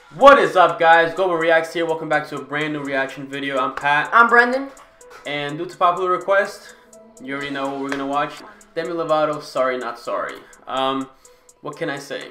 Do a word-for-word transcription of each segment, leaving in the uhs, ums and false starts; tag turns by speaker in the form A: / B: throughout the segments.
A: What is up, guys? Gobbo Reacts here. Welcome back to a brand new reaction video. I'm Pat.
B: I'm Brendan.
A: And due to popular request, you already know what we're gonna watch. Demi Lovato, Sorry Not Sorry. Um, what can I say?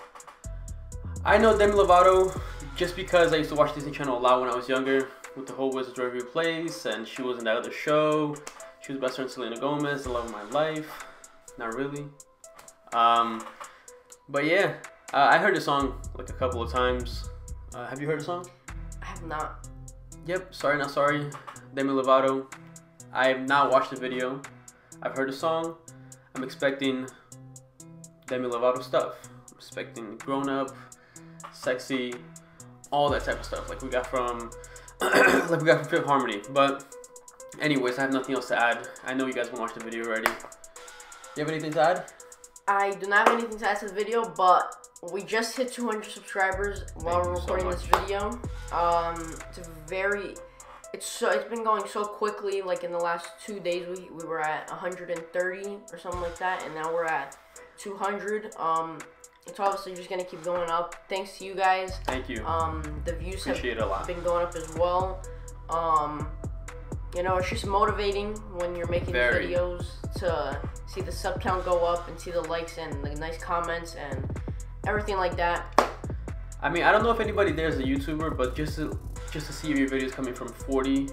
A: I know Demi Lovato just because I used to watch Disney Channel a lot when I was younger with the whole Wizards of Waverly Place, and she was in that other show. She was best friend Selena Gomez, the love of my life. Not really. Um, but yeah, uh, I heard the song like a couple of times. Uh, have you heard the song?
B: I have not.
A: Yep, Sorry Not Sorry, Demi Lovato. I have not watched the video. I've heard the song. I'm expecting Demi Lovato stuff. I'm expecting grown up, sexy, all that type of stuff like we got from like we got from Fifth Harmony. But anyways, I have nothing else to add. I know you guys want to watch the video already. You have anything to add?
B: I do not have anything to add to the video, but we just hit two hundred subscribers while we're recording this video. Um, it's a very, it's so it's been going so quickly. Like in the last two days, we we were at one hundred thirty or something like that, and now we're at two hundred. Um, it's obviously just gonna keep going up. Thanks to you guys.
A: Thank you.
B: Um, the views
A: Appreciate
B: have
A: it a lot.
B: been going up as well. Um, you know, it's just motivating when you're making
A: Very.
B: these videos to see the sub count go up and see the likes and the nice comments and everything like that.
A: I mean, I don't know if anybody there is a YouTuber, but just to, just to see your videos coming from forty,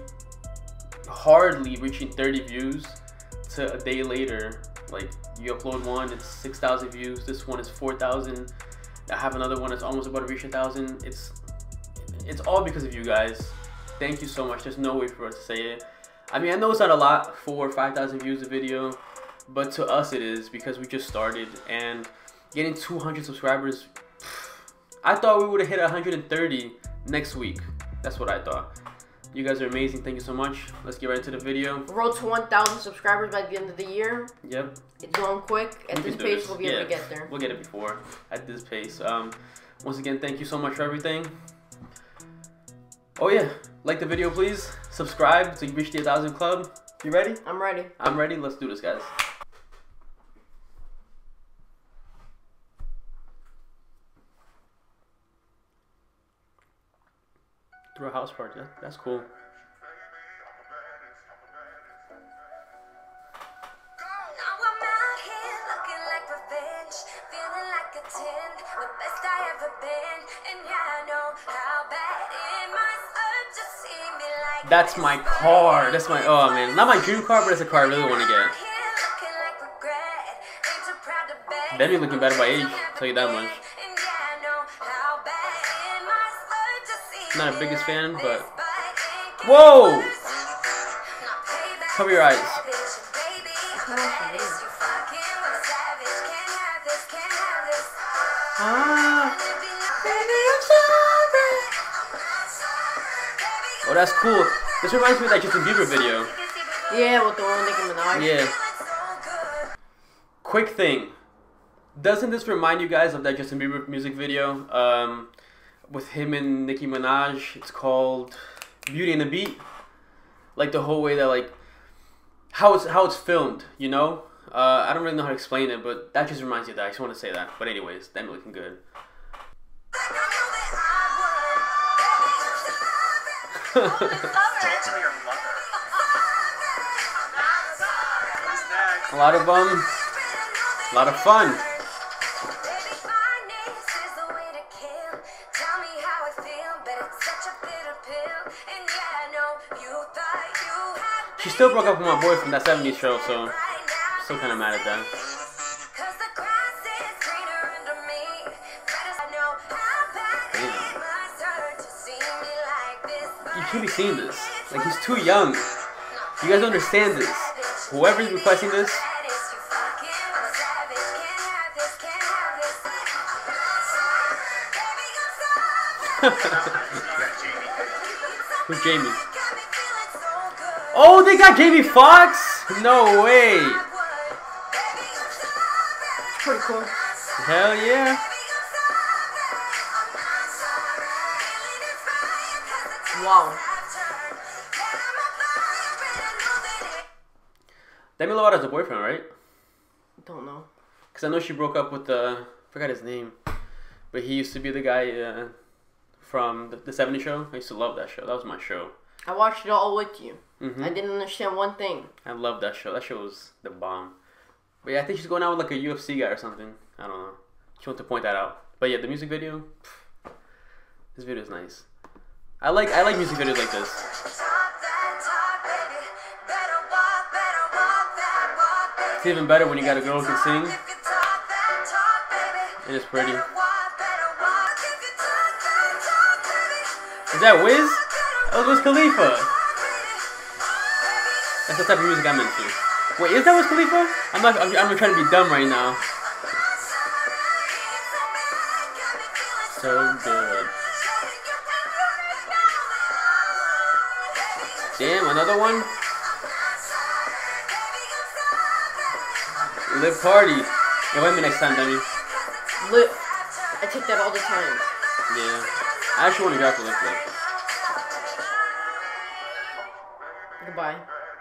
A: hardly reaching thirty views, to a day later, like you upload one, it's six thousand views. This one is four thousand. I have another one that's almost about to reach a thousand. It's it's all because of you guys. Thank you so much. There's no way for us to say it. I mean, I know it's not a lot, four or five thousand views a video, but to us it is because we just started, and getting two hundred subscribers, I thought we would have hit one hundred thirty next week. That's what I thought. You guys are amazing. Thank you so much. Let's get right into the video.
B: Road to one thousand subscribers by the end of the year.
A: Yep.
B: It's going quick. At
A: We
B: this
A: can do
B: pace,
A: this.
B: we'll be
A: Yeah,
B: able to get there.
A: We'll get it before at this pace. Um, once again, thank you so much for everything. Oh yeah, like the video, please. Subscribe so you reach the one thousand club. You ready?
B: I'm ready.
A: I'm ready. Let's do this, guys. Through a house party. That, that's cool. That's my car. That's my, oh man, not my dream car, but it's a car I really want to get. Demi looking better by age, I'll tell you that much. Not the biggest fan, but whoa! Cover your eyes. Ah. Oh, that's cool. This reminds me of that Justin Bieber video.
B: Yeah, with the one Nicki Minaj.
A: Yeah. Quick thing. Doesn't this remind you guys of that Justin Bieber music video? Um, with him and Nicki Minaj. It's called Beauty and the Beat. Like the whole way that like how it's how it's filmed, you know? Uh, I don't really know how to explain it, but that just reminds you of that. I just want to say that. But anyways, Demi looking good. A lot of um, a lot of fun. She still broke up with my boy from that seventies show, so I'm still kind of mad at that. Damn. You can't be seeing this. Like, he's too young. You guys understand this. Whoever's requesting this. Who's Jamie? Oh, they got Jamie Foxx? No way.
B: Pretty cool.
A: Hell yeah.
B: Wow.
A: Demi Lovato's a boyfriend, right?
B: Don't know.
A: Because I know she broke up with the... I forgot his name. But he used to be the guy uh, from the, the seventies show. I used to love that show. That was my show.
B: I watched it all with you.
A: Mm-hmm.
B: I didn't understand one thing.
A: I love that show. That show was the bomb. But yeah, I think she's going out with like a U F C guy or something. I don't know. She wanted to point that out. But yeah, the music video. Pff, this video is nice. I like I like music videos like this. It's even better when you got a girl who can sing. And it's pretty. Is that Wiz? That was Wiz Khalifa. That's the type of music I'm into. Wait, is that Wiz Khalifa? I'm not. I'm, I'm trying to be dumb right now. So good. Damn, another one. Live party. Yeah, wait a minute next time, Demi.
B: Live. I take that all the time.
A: Yeah. I actually want to grab the lift lift.
B: Goodbye.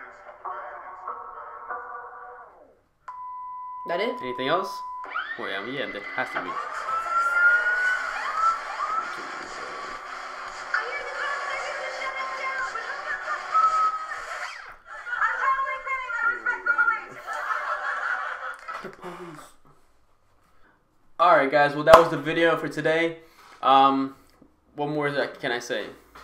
B: That it?
A: Anything else? Wait, I mean, yeah, there has to be. Alright guys, well that was the video for today. Um, what more is that, can I say?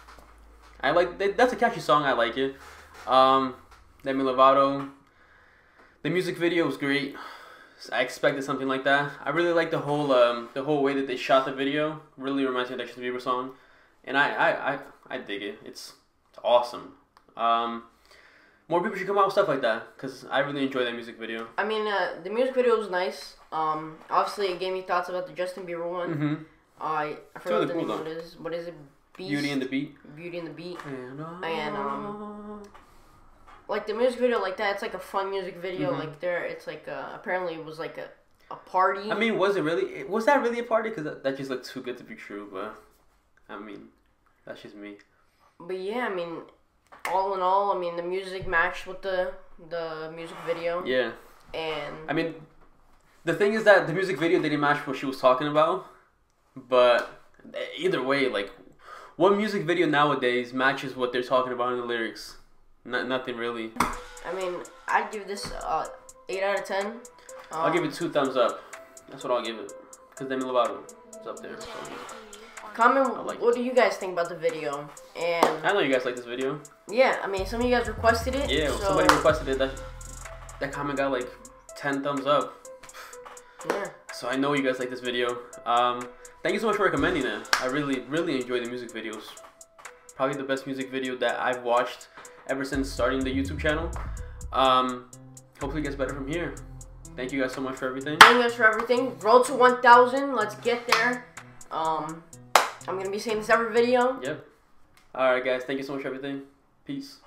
A: I like, that's a catchy song, I like it. Um, Demi Lovato. The music video was great. I expected something like that. I really like the whole um, the whole way that they shot the video. Really reminds me of the Justin Bieber song. And I, I, I, I dig it. It's, it's awesome. Um, more people should come out with stuff like that because I really enjoy that music video.
B: I mean, uh, the music video was nice. Um, obviously, it gave me thoughts about the Justin Bieber one.
A: Mm-hmm.
B: Uh, I forgot what the name of it is. What is it? Beast?
A: Beauty and the Beat.
B: Beauty and the Beat.
A: And, uh,
B: and um, like the music video, like that, it's like a fun music video. Mm-hmm. Like there, it's like uh, apparently it was like a, a party.
A: I mean, was it really? Was that really a party? Because that, that just looked too good to be true. But I mean, that's just me.
B: But yeah, I mean, all in all, I mean, the music matched with the the music video.
A: Yeah.
B: And
A: I mean, the thing is that the music video didn't match what she was talking about. But either way, like, what music video nowadays matches what they're talking about in the lyrics? Not nothing really.
B: I mean, I'd give this uh, eight out of ten. Um,
A: I'll give it two thumbs up. That's what I'll give it. Because Demi Lovato is up there. So.
B: Comment
A: like
B: what
A: it.
B: do you guys think about the video? And
A: I know you guys like this video.
B: Yeah, I mean, some of you guys requested it.
A: Yeah,
B: so
A: somebody requested it. That, that comment got like ten thumbs up.
B: Yeah.
A: So I know you guys like this video. Um, thank you so much for recommending it. I really, really enjoy the music videos. Probably the best music video that I've watched ever since starting the YouTube channel. Um, hopefully it gets better from here. Thank you guys so much for everything.
B: Thank you guys for everything. Road to one thousand. Let's get there. Um, I'm going to be saying this every video.
A: Yep. Alright guys, thank you so much for everything. Peace.